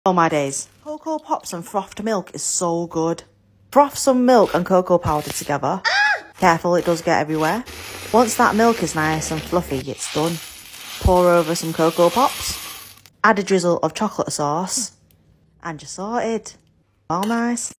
Oh my days. Cocoa Pops and frothed milk is so good. Froth some milk and cocoa powder together. Careful, it does get everywhere. Once that milk is nice and fluffy, it's done. Pour over some Cocoa Pops. Add a drizzle of chocolate sauce. And you're sorted. All nice.